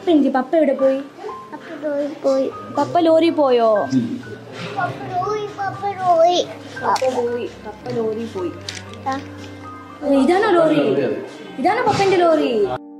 പപ്പ എന്തി? പപ്പ എവിടെ പോയി? പപ്പ ലോറി പോയോ? പപ്പ ലോറി പോയി. ഇതാണോ ലോറി? ഇതാണോ പപ്പന്റെ ലോറി?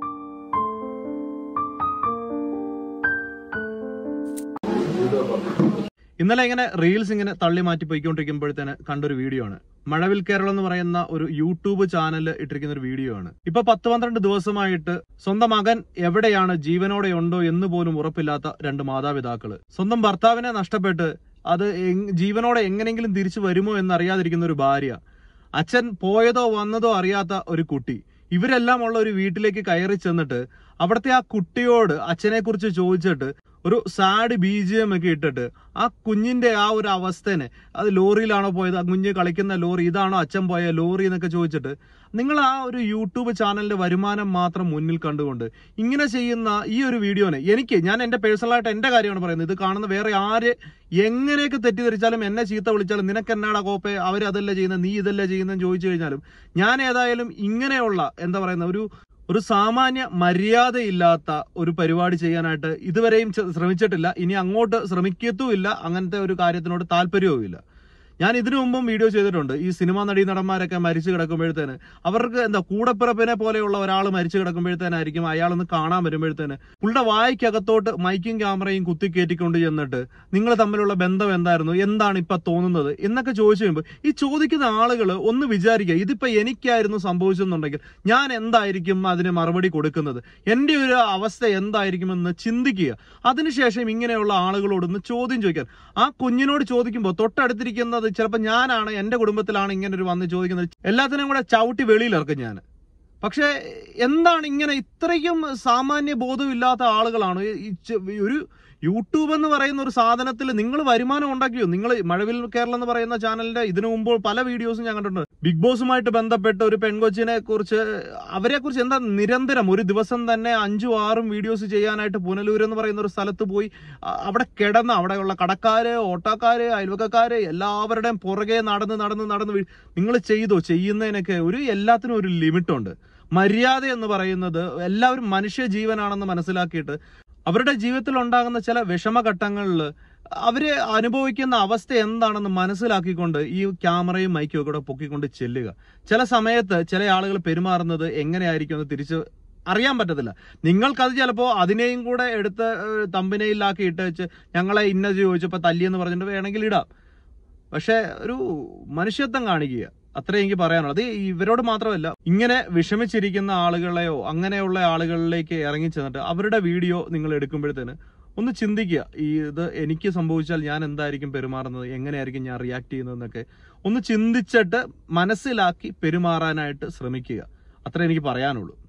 ഇന്നലെ ഇങ്ങനെ റീൽസ് ഇങ്ങനെ തള്ളി മാറ്റി പോയിക്കൊണ്ടിരിക്കുമ്പോഴത്തേന് കണ്ടൊരു വീഡിയോ ആണ്. മഴവിൽ കേരളം എന്ന് പറയുന്ന ഒരു യൂട്യൂബ് ചാനൽ ഇട്ടിരിക്കുന്ന ഒരു വീഡിയോ ആണ്. ഇപ്പൊ 10-12 ദിവസമായിട്ട് സ്വന്തം മകൻ എവിടെയാണ്, ജീവനോടെ ഉണ്ടോ എന്ന് പോലും ഉറപ്പില്ലാത്ത 2 മാതാപിതാക്കള്. സ്വന്തം ഭർത്താവിനെ നഷ്ടപ്പെട്ട് അത് ജീവനോടെ എങ്ങനെയെങ്കിലും തിരിച്ചു വരുമോ എന്നറിയാതിരിക്കുന്ന ഒരു ഭാര്യ, അച്ഛൻ പോയതോ വന്നതോ അറിയാത്ത ഒരു കുട്ടി, ഇവരെല്ലാം ഉള്ള ഒരു വീട്ടിലേക്ക് കയറി ചെന്നിട്ട് അവിടുത്തെ ആ കുട്ടിയോട് അച്ഛനെ കുറിച്ച് ചോദിച്ചിട്ട് ഒരു സാഡ് BGM ഒക്കെ ഇട്ടിട്ട് ആ കുഞ്ഞിന്റെ ആ ഒരു അവസ്ഥനെ, അത് ലോറിയിലാണോ പോയത്, ആ കുഞ്ഞ് കളിക്കുന്ന ലോറി ഇതാണോ അച്ഛൻ പോയ ലോറി എന്നൊക്കെ ചോദിച്ചിട്ട്, നിങ്ങൾ ആ ഒരു യൂട്യൂബ് ചാനലിന്റെ വരുമാനം മാത്രം മുന്നിൽ കണ്ടുകൊണ്ട് ഇങ്ങനെ ചെയ്യുന്ന ഈ ഒരു വീഡിയോനെ ഞാൻ എന്റെ പേഴ്സണലായിട്ട് എന്റെ കാര്യമാണ് പറയുന്നത്. ഇത് കാണുന്ന വേറെ ആര് എങ്ങനെയൊക്കെ തെറ്റിദ്ധരിച്ചാലും, എന്നെ ചീത്ത വിളിച്ചാലും, നിനക്ക് എന്നാടാ കോപ്പെ, അവരതല്ല ചെയ്യുന്നത്, നീ ഇതല്ല ചെയ്യുന്നതെന്ന് ചോദിച്ചു കഴിഞ്ഞാലും, ഞാൻ ഏതായാലും ഇങ്ങനെയുള്ള എന്താ പറയുന്ന ഒരു സാമാന്യ മര്യാദയില്ലാത്ത ഒരു പരിപാടി ചെയ്യാനായിട്ട് ഇതുവരെയും ശ്രമിച്ചിട്ടില്ല. ഇനി അങ്ങോട്ട് ശ്രമിക്കത്തുമില്ല. അങ്ങനത്തെ ഒരു കാര്യത്തിനോട് താല്പര്യവുമില്ല. ഞാൻ ഇതിനു മുമ്പും വീഡിയോ ചെയ്തിട്ടുണ്ട്. ഈ സിനിമാ നടന്മാരൊക്കെ മരിച്ചു കിടക്കുമ്പോഴത്തേന് അവർക്ക് കൂടപ്പിറപ്പിനെ പോലെയുള്ള ഒരാൾ മരിച്ചു കിടക്കുമ്പോഴത്തേനായിരിക്കും അയാളൊന്ന് കാണാൻ വരുമ്പോഴത്തേന് പുള്ളിയുടെ വായിക്കകത്തോട്ട് മൈക്കും ക്യാമറയും കുത്തിക്കയറ്റിക്കൊണ്ട് ചെന്നിട്ട് നിങ്ങൾ തമ്മിലുള്ള ബന്ധം എന്തായിരുന്നു, എന്താണ് ഇപ്പൊ തോന്നുന്നത് എന്നൊക്കെ ചോദിച്ചു കഴിയുമ്പോൾ ഈ ചോദിക്കുന്ന ആളുകൾ ഒന്ന് വിചാരിക്കുക, ഇതിപ്പോ എനിക്കായിരുന്നു സംഭവിച്ചെന്നുണ്ടെങ്കിൽ ഞാൻ എന്തായിരിക്കും അതിന് മറുപടി കൊടുക്കുന്നത്, എന്റെ ഒരു അവസ്ഥ എന്തായിരിക്കുമെന്ന് ചിന്തിക്കുക. അതിനുശേഷം ഇങ്ങനെയുള്ള ആളുകളോടൊന്ന് ചോദ്യം ചോദിക്കാൻ. ആ കുഞ്ഞിനോട് ചോദിക്കുമ്പോൾ തൊട്ടടുത്തിരിക്കുന്നത് ചിലപ്പോൾ ഞാനാണ്, എന്റെ കുടുംബത്തിലാണ് ഇങ്ങനെ ഒരു വന്ന് ചോദിക്കുന്നത്, എല്ലാത്തിനും കൂടെ ചവിട്ടി വെളിയിലിറക്കും ഞാൻ. പക്ഷെ എന്താണ് ഇങ്ങനെ ഇത്രയും സാമാന്യ ബോധമില്ലാത്ത ആളുകളാണ് ഒരു യൂട്യൂബ് എന്ന് പറയുന്ന ഒരു സാധനത്തിൽ നിങ്ങൾ വരുമാനം ഉണ്ടാക്കിയോ? നിങ്ങൾ മഴവിൽ കേരളം എന്ന് പറയുന്ന ചാനലിന്റെ ഇതിനു മുമ്പ് പല വീഡിയോസും ഞാൻ കണ്ടിട്ടുണ്ട്. ബിഗ് ബോസുമായിട്ട് ബന്ധപ്പെട്ട് ഒരു പെൺകൊച്ചിനെ കുറിച്ച്, അവരെ കുറിച്ച് എന്താ നിരന്തരം ഒരു ദിവസം തന്നെ 5-6 വീഡിയോസ് ചെയ്യാനായിട്ട് പുനലൂർ എന്ന് പറയുന്ന ഒരു സ്ഥലത്ത് പോയി അവിടെ കിടന്ന് അവിടെയുള്ള കടക്കാര്, ഓട്ടോക്കാര്, അയൽവക്കക്കാര് എല്ലാവരുടെയും പുറകെ നടന്ന് നിങ്ങൾ ചെയ്യുന്നതിനൊക്കെ എല്ലാത്തിനും ഒരു ലിമിറ്റുണ്ട്. മര്യാദ എന്ന് പറയുന്നത് എല്ലാവരും മനുഷ്യ ജീവനാണെന്ന് മനസ്സിലാക്കിയിട്ട് അവരുടെ ജീവിതത്തിൽ ഉണ്ടാകുന്ന ചില വിഷമഘട്ടങ്ങളിൽ അവര് അനുഭവിക്കുന്ന അവസ്ഥ എന്താണെന്ന് മനസ്സിലാക്കിക്കൊണ്ട് ഈ ക്യാമറയും മൈക്കും ഒക്കെ പൊക്കിക്കൊണ്ട് ചെല്ലുക. ചില സമയത്ത് ചില ആളുകൾ പെരുമാറുന്നത് എങ്ങനെയായിരിക്കും എന്ന് തിരിച്ച് അറിയാൻ പറ്റത്തില്ല. നിങ്ങൾക്കത് ചിലപ്പോൾ അതിനെയും കൂടെ എടുത്ത് തമ്പനയിലാക്കി ഇട്ട് വെച്ച് ഞങ്ങളെ ഇന്നത് ചോദിച്ചപ്പോൾ തല്ലിയെന്ന് പറഞ്ഞിട്ട് വേണമെങ്കിൽ ഇടാം. പക്ഷെ ഒരു മനുഷ്യത്വം കാണിക്കുക, അത്രേ എനിക്ക് പറയാനുള്ളത്. അത് ഇവരോട് മാത്രമല്ല, ഇങ്ങനെ വിഷമിച്ചിരിക്കുന്ന ആളുകളെയോ അങ്ങനെയുള്ള ആളുകളിലേക്ക് ഇറങ്ങി ചെന്നിട്ട് അവരുടെ വീഡിയോ നിങ്ങൾ എടുക്കുമ്പോഴത്തേന് ഒന്ന് ചിന്തിക്കുക, ഇത് എനിക്ക് സംഭവിച്ചാൽ ഞാൻ എന്തായിരിക്കും പെരുമാറുന്നത്, എങ്ങനെയായിരിക്കും ഞാൻ റിയാക്ട് ചെയ്യുന്നതെന്നൊക്കെ ഒന്ന് ചിന്തിച്ചിട്ട് മനസ്സിലാക്കി പെരുമാറാനായിട്ട് ശ്രമിക്കുക. അത്രേ എനിക്ക് പറയാനുള്ളൂ.